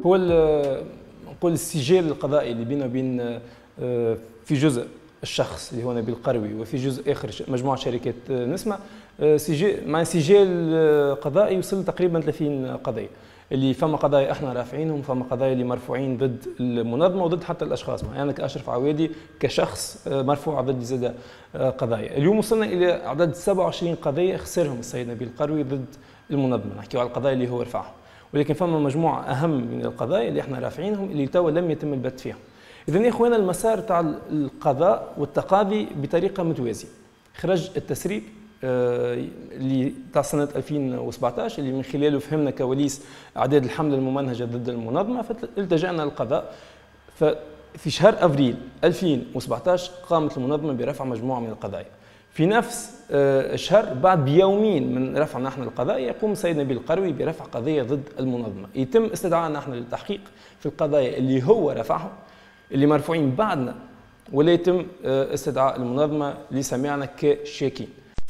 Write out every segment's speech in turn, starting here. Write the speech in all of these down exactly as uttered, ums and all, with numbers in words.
هو نقول السجال القضائي اللي بينه وبين في جزء الشخص اللي هو نبيل القروي وفي جزء اخر مجموعه شركات نسمه، سجل مع سجال قضائي وصل تقريبا ثلاثين قضيه، اللي فما قضايا احنا رافعينهم، فما قضايا اللي مرفوعين ضد المنظمه وضد حتى الاشخاص. يعني انا كاشرف عوادي كشخص مرفوع ضد زاد قضايا. اليوم وصلنا الى عدد سبعة وعشرين قضيه خسرهم السيد نبيل القروي ضد المنظمه، نحكيو على القضايا اللي هو رفعها، ولكن فما مجموعه اهم من القضايا اللي احنا رافعينهم اللي توا لم يتم البت فيهم. اذا يا اخوانا المسار تاع القضاء والتقاضي بطريقه متوازيه. خرج التسريب اللي تاع سنه ألفين وسبعطاش اللي من خلاله فهمنا كواليس اعداد الحمله الممنهجه ضد المنظمه، فالتجأنا للقضاء. ففي شهر افريل ألفين وسبعطاش قامت المنظمه برفع مجموعه من القضايا. في نفس الشهر بعد بيومين من رفع نحن القضايا يقوم السيد نبيل القروي برفع قضيه ضد المنظمه. يتم استدعاءنا نحن للتحقيق في القضايا اللي هو رفعهم اللي مرفوعين بعدنا، ولا يتم استدعاء المنظمه لسماعنا كشاكين.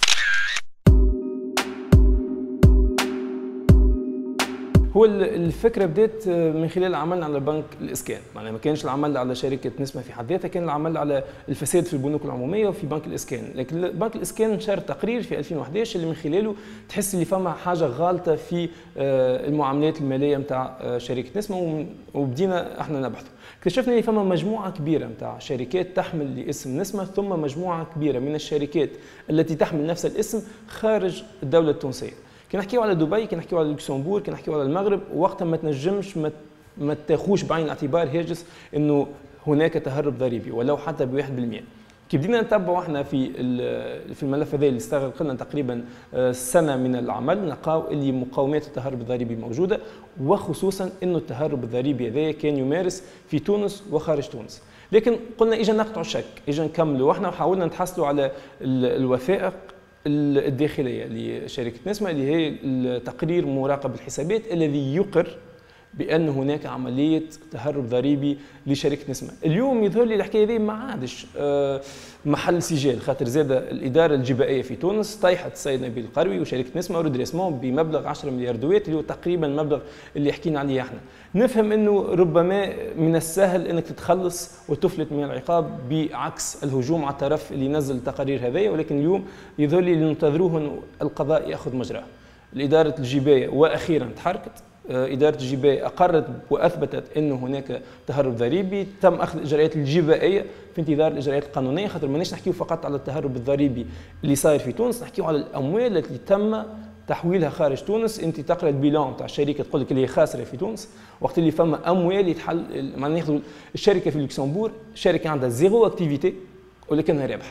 هو الفكره بدات من خلال عملنا على بنك الاسكان، يعني ما كانش العمل على شركه نسمه في حد ذاتها، كان العمل على الفساد في البنوك العموميه وفي بنك الاسكان. لكن بنك الاسكان نشر تقرير في ألفين وأحد عشر اللي من خلاله تحس اللي فما حاجه غالطه في المعاملات الماليه نتاع شركه نسمه، وبدينا احنا نبحثوا. اكتشفنا اللي فما مجموعه كبيره نتاع شركات تحمل لاسم نسمه، ثم مجموعه كبيره من الشركات التي تحمل نفس الاسم خارج الدوله التونسيه. كي نحكيو على دبي، كي نحكيو على لوكسمبورغ، كي نحكيو على المغرب، وقتها ما تنجمش ما تاخوش بعين الاعتبار هاجس انه هناك تهرب ضريبي ولو حتى بواحد بالمئة. كي بدينا نتبعوا احنا في في الملف هذا اللي استغرق لنا تقريبا سنه من العمل، نلقاو اللي مقاومات التهرب الضريبي موجوده، وخصوصا انه التهرب الضريبي هذا كان يمارس في تونس وخارج تونس. لكن قلنا اجا نقطعوا الشك، اجا نكملوا، واحنا وحاولنا نتحصلوا على الوثائق الداخليه لشركه نسمه اللي هي تقرير مراقب الحسابات الذي يقر بان هناك عمليه تهرب ضريبي لشركه نسمه. اليوم يظهر لي الحكايه هذه ما عادش محل سجال، خاطر زاد الاداره الجبائيه في تونس طيحت السيد نبيل القروي وشركه نسمه وريدريسمون بمبلغ عشرة مليار دوات اللي هو تقريبا المبلغ اللي حكينا عليه احنا. نفهم انه ربما من السهل انك تتخلص وتفلت من العقاب بعكس الهجوم على الطرف اللي نزل التقارير هذيا، ولكن اليوم يظهر لي اللي ننتظروه انه القضاء ياخذ مجراه. الاداره الجبائيه واخيرا تحركت، إدارة الجبائية أقرت وأثبتت أن هناك تهرب ضريبي، تم أخذ الإجراءات الجبائية في انتظار الإجراءات القانونية، خاطر ماناش نحكيو فقط على التهرب الضريبي اللي صاير في تونس، نحكيو على الأموال التي تم تحويلها خارج تونس. أنت تقرأ البيلان تاع الشركة تقول لك اللي هي خاسرة في تونس، وقت اللي فما أموال يتحل معناها ياخذوا الشركة في لوكسمبورغ، شركة عندها زيرو أكتيفيتي ولكنها رابحة.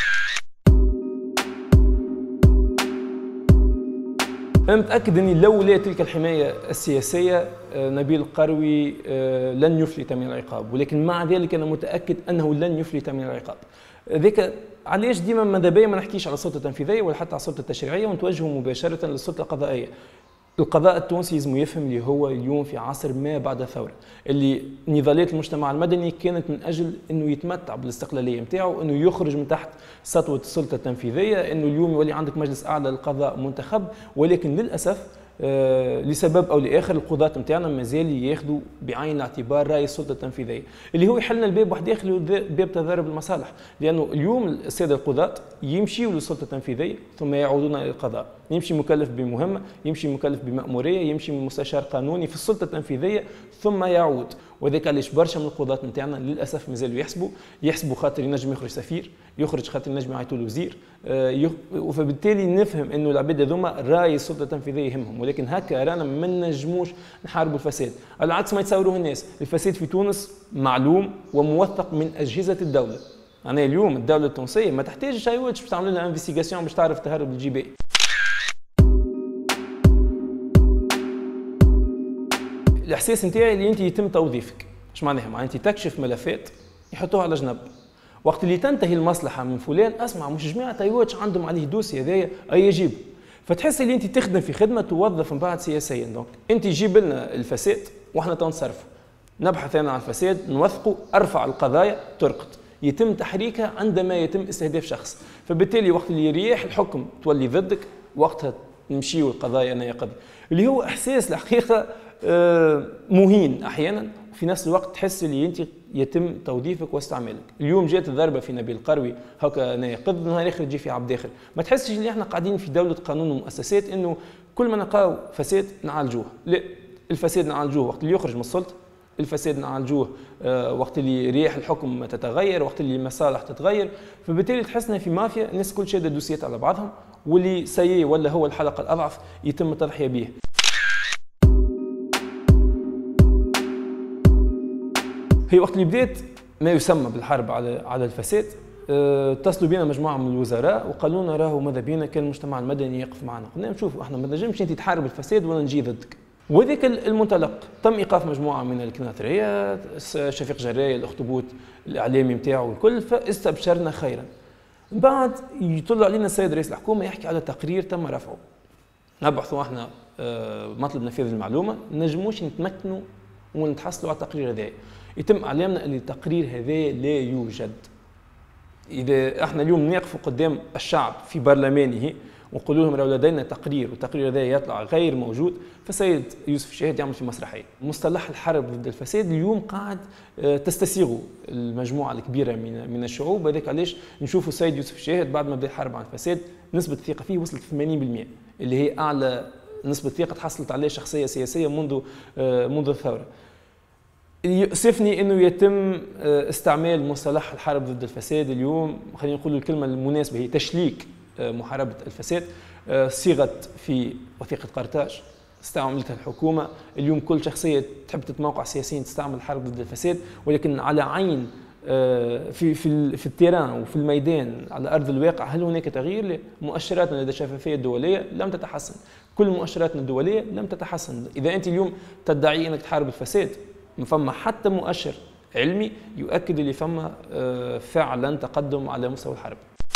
أنا متأكد أني لولا تلك الحماية السياسية نبيل القروي لن يفلت من العقاب، ولكن مع ذلك أنا متأكد أنه لن يفلت من العقاب. ذيك علاش ديما ماذا بيا ما نحكيش على السلطة التنفيذية ولا حتى على السلطة التشريعية ونتوجه مباشرة للسلطة القضائية. القضاء التونسي لازم يفهم اللي هو اليوم في عصر ما بعد الثورة، اللي نضالات المجتمع المدني كانت من أجل أنه يتمتع بالاستقلالية نتاعو، أنه يخرج من تحت سطوة السلطة التنفيذية، أنه اليوم يولي عندك مجلس أعلى للقضاء منتخب. ولكن للأسف آه لسبب او لاخر القضاة نتاعنا مازال ياخذوا بعين الاعتبار راي السلطه التنفيذيه، اللي هو يحلنا الباب واحد اخر، باب تضارب المصالح. لانه اليوم الساده القضاة يمشيوا للسلطه التنفيذيه ثم يعودون الى القضاء، يمشي مكلف بمهمه، يمشي مكلف بمأموريه، يمشي من مستشار قانوني في السلطه التنفيذيه ثم يعود. وذاك علاش برشا من القضاة نتاعنا للاسف مازالوا يحسبوا يحسبوا خاطر ينجم يخرج سفير، يخرج خاطر ينجم يعيطوا له وزير، آه فبالتالي نفهم انه العباد هذوما راي السلطه التنفيذيه يهمهم، ولكن هكا رانا ما نجموش نحاربوا الفساد. على عكس ما يتصوروه الناس، الفساد في تونس معلوم وموثق من اجهزه الدوله. يعني اليوم الدوله التونسيه ما تحتاجش اي باش تعمل لها انفستيغاسيون باش تعرف تهرب الجبائي. الاحساس نتاعي اللي انت يتم توظيفك، اش معناها؟ معناها انت تكشف ملفات يحطوها على جنب، وقت اللي تنتهي المصلحه من فلان اسمع مش جماعه تايواتش عندهم عليه دوسي هذايا اي يجيب، فتحس اللي انت تخدم في خدمه توظف من بعد سياسيا. دونك انت جيب لنا الفساد واحنا تنصرفوا، نبحث انا عن الفساد نوثقوا، ارفع القضايا ترقد، يتم تحريكها عندما يتم استهداف شخص. فبالتالي وقت اللي يريح الحكم تولي ضدك، وقتها نمشيو القضايا انا يقضي، اللي هو احساس الحقيقه مهين احيانا، وفي نفس الوقت تحس اللي انت يتم توظيفك واستعمالك. اليوم جات الضربه في نبيل القروي هكا ناقض، نهار اخر تجي في عبد داخل. ما تحسش اللي احنا قاعدين في دوله قانون ومؤسسات انه كل ما نلقاو فساد نعالجوه، لا، الفساد نعالجوه وقت اللي يخرج من السلطه، الفساد نعالجوه وقت اللي رياح الحكم تتغير، وقت اللي المصالح تتغير. فبالتالي تحسنا في مافيا الناس كل شاده دوسيات على بعضهم، واللي سيء ولا هو الحلقه الاضعف يتم التضحيه به. هي وقت اللي بدات ما يسمى بالحرب على على الفساد، اتصلوا بنا مجموعه من الوزراء وقالوا لنا راهو ماذا بينا كان المجتمع المدني يقف معنا. قلنا لهم شوفوا احنا ما نجمش انت تحارب الفساد ولا نجي ضدك. وذاك المنطلق تم ايقاف مجموعه من الكناتريه، شفيق جراي الاخطبوط الاعلامي نتاعو الكل، فاستبشرنا خيرا. من بعد يطلع علينا السيد رئيس الحكومه يحكي على تقرير تم رفعه. نبحثوا احنا مطلب نفاذ المعلومه، ما نجموش نتمكنوا ونتحصلوا على التقرير هذا. يتم اعلامنا ان التقرير هذا لا يوجد. اذا احنا اليوم نقفوا قدام الشعب في برلمانه ونقول لهم لو لدينا تقرير والتقرير هذا يطلع غير موجود، فالسيد يوسف الشاهد يعمل في مسرحيه. مصطلح الحرب ضد الفساد اليوم قاعد تستسيغه المجموعه الكبيره من من الشعوب، هذاك علاش نشوفوا السيد يوسف الشاهد بعد ما بدا الحرب على الفساد نسبه الثقه فيه وصلت ثمانين بالمئة، اللي هي اعلى نسبه ثقه تحصلت عليه شخصيه سياسيه منذ منذ الثوره. يؤسفني انه يتم استعمال مصطلح الحرب ضد الفساد اليوم، خلينا نقول الكلمه المناسبه هي تشليك محاربه الفساد. صيغت في وثيقه قرطاج استعملتها الحكومه، اليوم كل شخصيه تحب تتموقع سياسيا تستعمل الحرب ضد الفساد، ولكن على عين في في في التيران وفي الميدان على ارض الواقع هل هناك تغيير؟ مؤشراتنا لدى الشفافيه الدوليه لم تتحسن، كل مؤشراتنا الدوليه لم تتحسن. اذا انت اليوم تدعي انك تحارب الفساد، ما فما حتى مؤشر علمي يؤكد اللي فما فعلا تقدم على مستوى الحرب.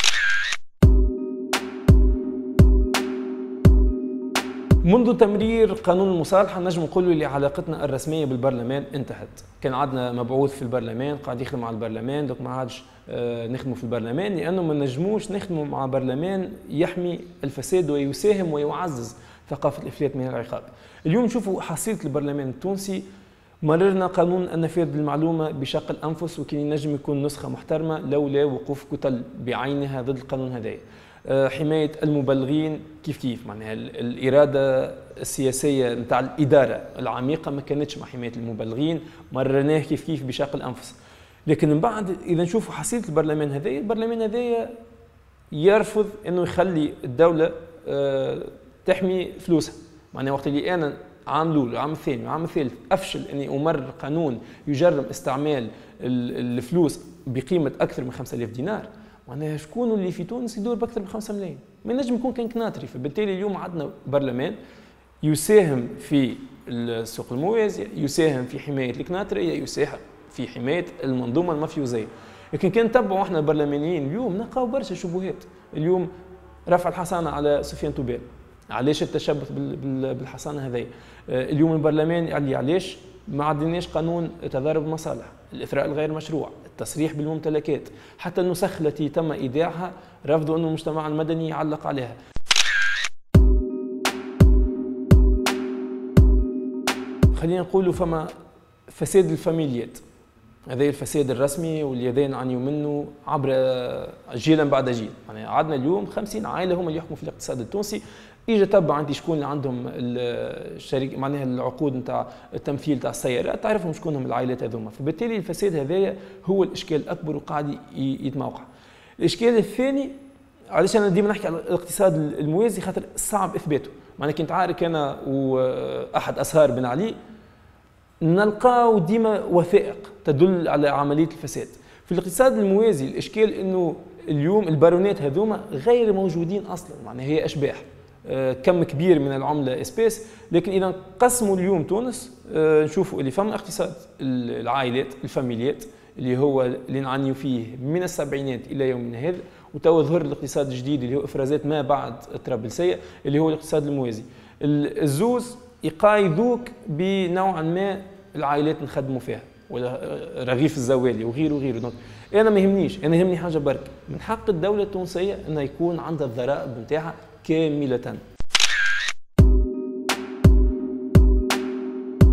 منذ تمرير قانون المصالحه نجم نقولوا اللي علاقتنا الرسميه بالبرلمان انتهت. كان عندنا مبعوث في البرلمان قاعد يخدم مع البرلمان، دوك ما عادش نخدموا في البرلمان لانه ما نجموش نخدموا مع برلمان يحمي الفساد ويساهم ويعزز ثقافه الافلات من العقاب. اليوم نشوفوا حصيله البرلمان التونسي، مررنا قانون النفاذ بالمعلومه بشق الانفس، وكان ينجم يكون نسخه محترمه لولا وقوف كتل بعينها ضد القانون هذا. حمايه المبلغين كيف كيف، معناها الاراده السياسيه نتاع الاداره العميقه ما كانتش مع حمايه المبلغين، مررناه كيف كيف بشق الانفس. لكن من بعد اذا نشوفوا حصيله البرلمان هذا، البرلمان هذا يرفض انه يخلي الدوله تحمي فلوسها. معناها وقت اللي انا عام الاول عام الثاني وعام الثالث افشل اني امرر قانون يجرم استعمال الفلوس بقيمه اكثر من خمسة آلاف دينار، معناها شكون اللي في تونس يدور باكثر من خمسة ملايين؟ ما نجم يكون كان كناتري. فبالتالي اليوم عندنا برلمان يساهم في السوق الموازي، يساهم في حمايه الكناتريه، يساهم في حمايه المنظومه المافيوزيه. لكن كان نتبعوا احنا البرلمانيين اليوم نلقاو برشا شبهات. اليوم رفع الحصانه على سفيان توبال، علاش التشبث بالحصانه هذه؟ اليوم البرلمان اللي علاش ما عندناش قانون تضارب المصالح، الاثراء الغير مشروع، التصريح بالممتلكات، حتى النسخ التي تم ايداعها رفضوا انه المجتمع المدني يعلق عليها. خلينا نقولوا فما فساد الفاميليات، هذا الفساد الرسمي واللي نعانيوا منه عبر جيلا بعد جيل. يعني عندنا اليوم خمسين عائله هم اللي يحكموا في الاقتصاد التونسي. اجى تبع عندي شكون اللي عندهم الشريك معناها العقود نتاع التمثيل تاع السيارات، تعرفهم شكون هم العائلات هذوما. فبالتالي الفساد هذايا هو الاشكال الاكبر وقاعد يتموقع. الاشكال الثاني علاش انا ديما نحكي على الاقتصاد الموازي، خاطر صعب اثباته. معناها كنت عارف انا واحد اسهار بن علي نلقاو ديما وثائق تدل على عمليه الفساد. في الاقتصاد الموازي الاشكال انه اليوم البارونات هذوما غير موجودين اصلا، معناها هي اشباح، كم كبير من العمله اسباس. لكن اذا قسموا اليوم تونس نشوفوا اللي فما اقتصاد العائلات الفاميليات اللي هو اللي نعانيوا فيه من السبعينات الى يومنا هذا، وتوا ظهر الاقتصاد الجديد اللي هو افرازات ما بعد الطرابلسيه اللي هو الاقتصاد الموازي. الزوز يقايدوك بنوعا ما العائلات نخدموا فيها ولا رغيف الزوالي وغيره وغيره. انا ما يهمنيش، انا يهمني حاجه برك، من حق الدوله التونسيه انها يكون عندها الضرائب نتاعها كامله.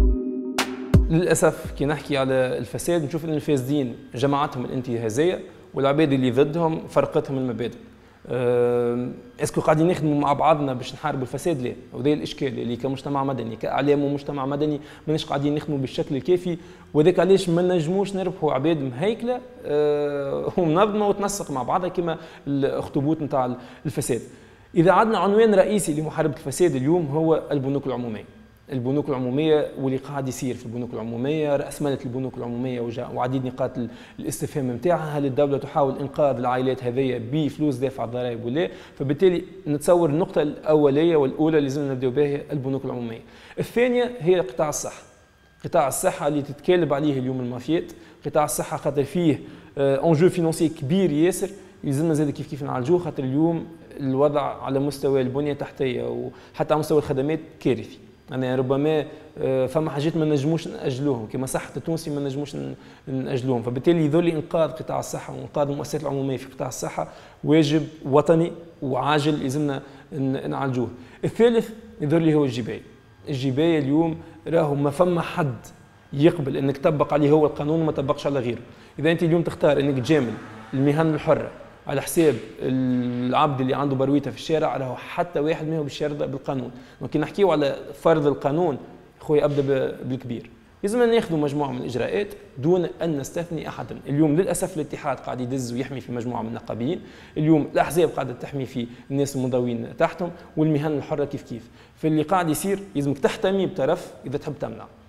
للاسف كي نحكي على الفساد نشوف ان الفاسدين جماعتهم الانتهازيه والعباد اللي ضدهم فرقتهم المبادئ. اسكو قاعدين نخدموا مع بعضنا باش نحاربوا الفساد؟ لا، وهذا الاشكال اللي كمجتمع مدني كاعلام ومجتمع مدني ماناش قاعدين نخدموا بالشكل الكافي، وذاك علاش ما نجموش نربحوا عباد مهيكله ومنظمه وتنسق مع بعضها كما الاخطبوط نتاع الفساد. اذا عندنا عنوان رئيسي لمحاربه الفساد اليوم هو البنوك العموميه. البنوك العموميه واللي قاعد يصير في البنوك العموميه، راس مالة البنوك العموميه وعديد نقاط الاستفهام نتاعها، هل الدوله تحاول انقاذ العائلات هذيا بفلوس دافع الضرائب ولا؟ فبالتالي نتصور النقطه الاوليه والاولى اللي لازم نبداو بها البنوك العموميه. الثانيه هي قطاع الصحه. قطاع الصحه اللي تتكالب عليه اليوم المافيات، قطاع الصحه خاطر فيه انجو فينونسي كبير ياسر، يلزمنا زاد كيف كيف نعالجوه، خاطر اليوم الوضع على مستوى البنيه التحتيه وحتى على مستوى الخدمات كارثي. يعني ربما فما حاجات ما نجموش ناجلوهم كما صحه التونسي ما نجموش ناجلوهم، فبالتالي يظل انقاذ قطاع الصحه وانقاذ المؤسسات العموميه في قطاع الصحه واجب وطني وعاجل لازمنا نعالجوه. الثالث يظل هو الجبايه. الجبايه اليوم راهو ما فما حد يقبل انك تطبق عليه هو القانون وما تطبقش على غيره. اذا انت اليوم تختار انك تجامل المهن الحره على حساب العبد اللي عنده برويته في الشارع، راهو حتى واحد منهم باش يرضى بالقانون. ممكن نحكيو على فرض القانون خويا ابدا بالكبير، لازم ناخذوا مجموعه من الاجراءات دون ان نستثني احدا. اليوم للاسف الاتحاد قاعد يدز ويحمي في مجموعه من النقابيين، اليوم الاحزاب قاعده تحمي في الناس المضوين تحتهم، والمهن الحره كيف كيف. فاللي قاعد يصير لازمك تحتمي بطرف اذا تحب تمنع.